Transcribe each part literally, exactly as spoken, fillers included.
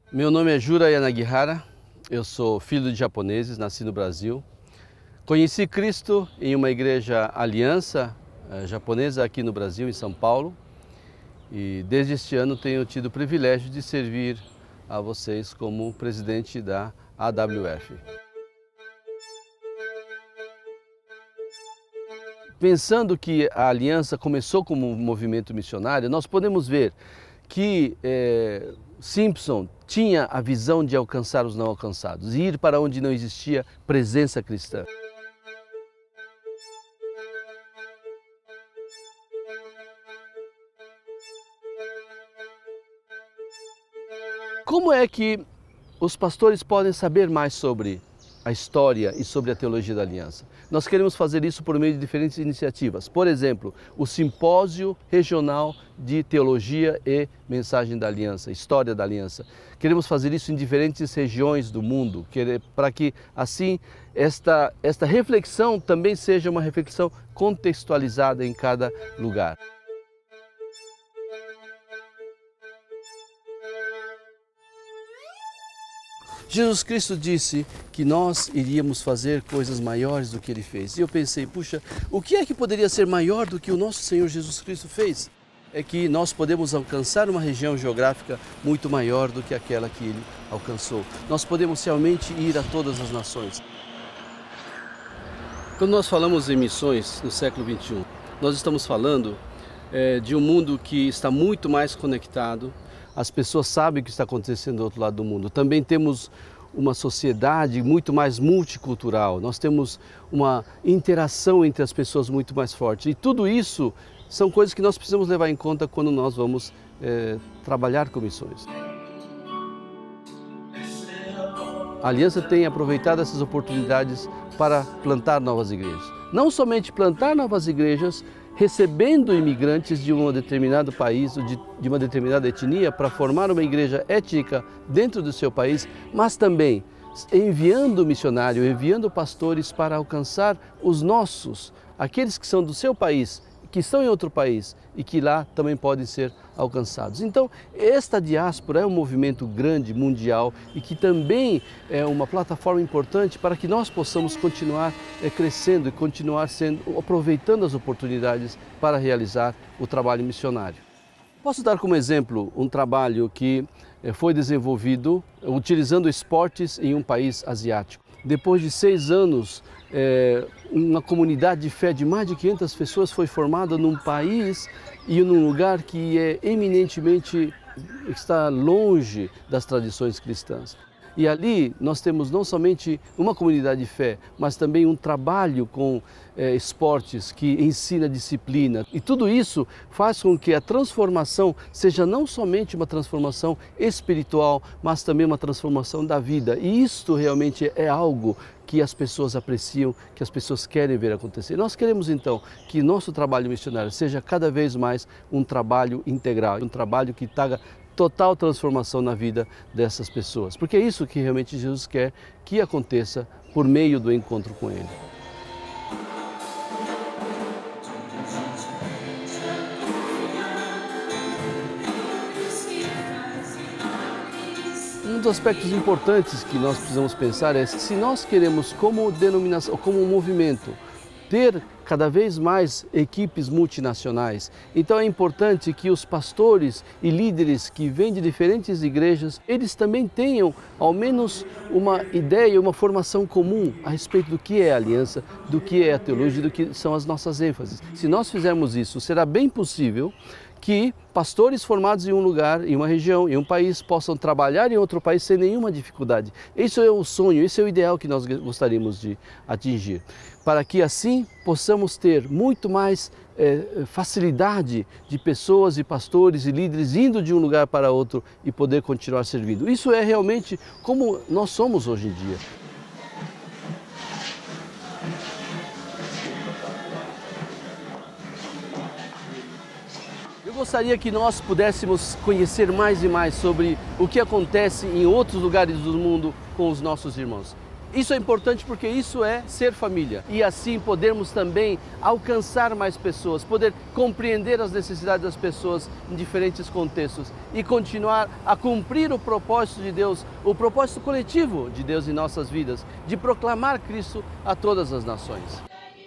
Meu nome é Jura Yanagihara, eu sou filho de japoneses, nasci no Brasil. Conheci Cristo em uma igreja aliança eh, japonesa aqui no Brasil, em São Paulo. E desde este ano tenho tido o privilégio de servir a vocês como presidente da A W F. Pensando que a aliança começou como um movimento missionário, nós podemos ver que eh, Simpson tinha a visão de alcançar os não alcançados e ir para onde não existia presença cristã. Como é que os pastores podem saber mais sobre a história e sobre a teologia da aliança? Nós queremos fazer isso por meio de diferentes iniciativas. Por exemplo, o Simpósio Regional de Teologia e Mensagem da Aliança, História da Aliança. Queremos fazer isso em diferentes regiões do mundo, para que assim esta, esta reflexão também seja uma reflexão contextualizada em cada lugar. Jesus Cristo disse que nós iríamos fazer coisas maiores do que Ele fez. E eu pensei, puxa, o que é que poderia ser maior do que o nosso Senhor Jesus Cristo fez? É que nós podemos alcançar uma região geográfica muito maior do que aquela que Ele alcançou. Nós podemos realmente ir a todas as nações. Quando nós falamos em missões no século vinte e um, nós estamos falando é, de um mundo que está muito mais conectado. As pessoas sabem o que está acontecendo do outro lado do mundo. Também temos uma sociedade muito mais multicultural. Nós temos uma interação entre as pessoas muito mais forte. E tudo isso são coisas que nós precisamos levar em conta quando nós vamos é, trabalhar com missões. A Aliança tem aproveitado essas oportunidades para plantar novas igrejas. Não somente plantar novas igrejas, recebendo imigrantes de um determinado país ou de, de uma determinada etnia para formar uma igreja étnica dentro do seu país, mas também enviando missionários, enviando pastores para alcançar os nossos, aqueles que são do seu país, que estão em outro país e que lá também podem ser alcançados. Então, esta diáspora é um movimento grande, mundial, e que também é uma plataforma importante para que nós possamos continuar é, crescendo e continuar sendo, aproveitando as oportunidades para realizar o trabalho missionário. Posso dar como exemplo um trabalho que é, foi desenvolvido utilizando esportes em um país asiático. Depois de seis anos, é, uma comunidade de fé de mais de quinhentas pessoas foi formada num país e num lugar que é eminentemente, está longe das tradições cristãs. E ali nós temos não somente uma comunidade de fé, mas também um trabalho com é, esportes que ensina disciplina. E tudo isso faz com que a transformação seja não somente uma transformação espiritual, mas também uma transformação da vida. E isto realmente é algo que as pessoas apreciam, que as pessoas querem ver acontecer. Nós queremos então que nosso trabalho missionário seja cada vez mais um trabalho integral, um trabalho que traga total transformação na vida dessas pessoas, porque é isso que realmente Jesus quer que aconteça por meio do encontro com Ele. Um dos aspectos importantes que nós precisamos pensar é se nós queremos, como denominação, como um movimento, ter cada vez mais equipes multinacionais. Então é importante que os pastores e líderes que vêm de diferentes igrejas, eles também tenham ao menos uma ideia, uma formação comum a respeito do que é a aliança, do que é a teologia, do que são as nossas ênfases. Se nós fizermos isso, será bem possível que pastores formados em um lugar, em uma região, em um país, possam trabalhar em outro país sem nenhuma dificuldade. Esse é o sonho, esse é o ideal que nós gostaríamos de atingir. Para que assim possamos ter muito mais é, facilidade de pessoas e pastores e líderes indo de um lugar para outro e poder continuar servindo. Isso é realmente como nós somos hoje em dia. Eu gostaria que nós pudéssemos conhecer mais e mais sobre o que acontece em outros lugares do mundo com os nossos irmãos. Isso é importante porque isso é ser família e assim podermos também alcançar mais pessoas, poder compreender as necessidades das pessoas em diferentes contextos e continuar a cumprir o propósito de Deus, o propósito coletivo de Deus em nossas vidas, de proclamar Cristo a todas as nações.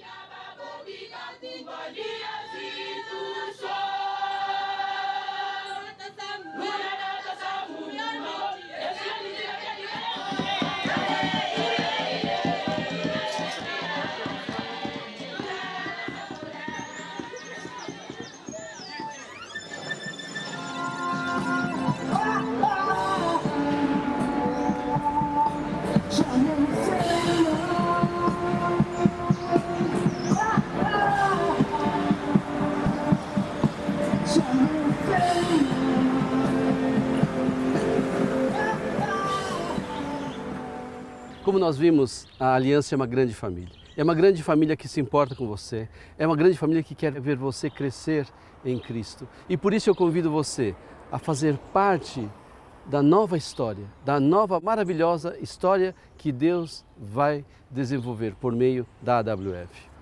Como nós vimos, a Aliança é uma grande família. É uma grande família que se importa com você. É uma grande família que quer ver você crescer em Cristo. E por isso eu convido você a fazer parte da nova história, da nova maravilhosa história que Deus vai desenvolver por meio da A W F.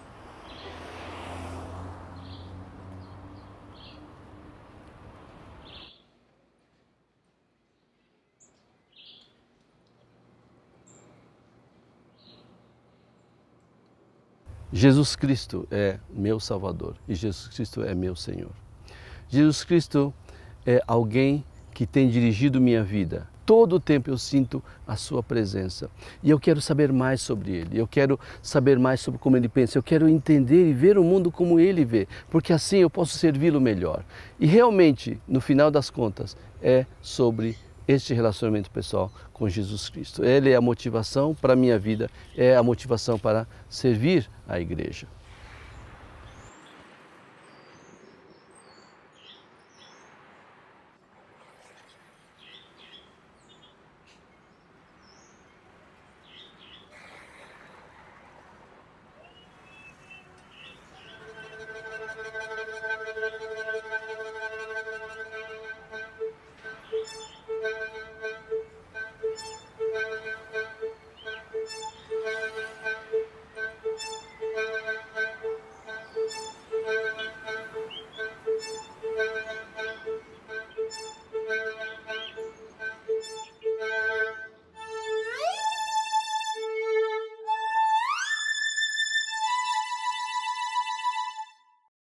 Jesus Cristo é meu Salvador e Jesus Cristo é meu Senhor. Jesus Cristo é alguém que tem dirigido minha vida. Todo o tempo eu sinto a sua presença e eu quero saber mais sobre Ele, eu quero saber mais sobre como Ele pensa, eu quero entender e ver o mundo como Ele vê, porque assim eu posso servi-lo melhor. E realmente, no final das contas, é sobre este relacionamento pessoal com Jesus Cristo. Ele é a motivação para a minha vida, é a motivação para servir a igreja.